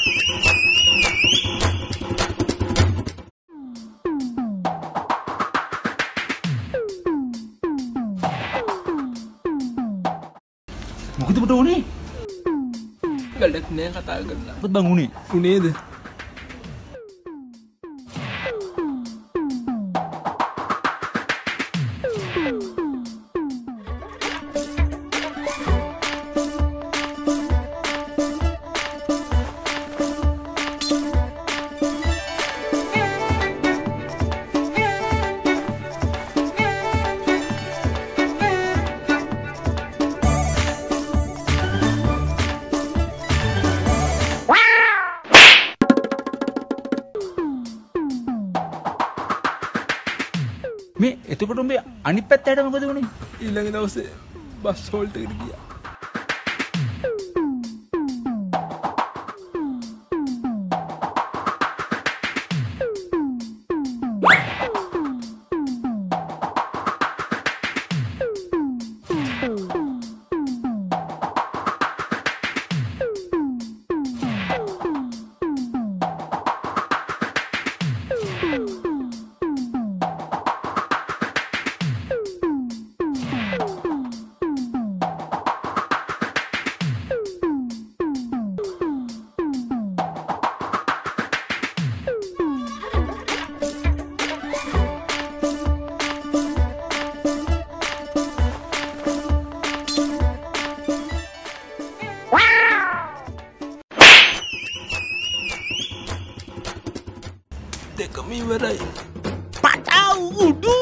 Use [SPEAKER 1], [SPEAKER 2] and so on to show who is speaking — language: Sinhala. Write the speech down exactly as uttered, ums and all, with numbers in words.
[SPEAKER 1] මොකද පුතේ උනේ?
[SPEAKER 2] වැඩක් නෑ කතා කරලා.
[SPEAKER 1] මොකද බං උනේ?
[SPEAKER 2] උනේද?
[SPEAKER 1] මේ එතකොට උඹේ අනිත් පැත්තට මොකද වුනේ?
[SPEAKER 2] ඊළඟ දවසේ බස් හෝල්ට් එකට ගියා. දෙකම ඉවරයි.
[SPEAKER 3] පටව් උඩු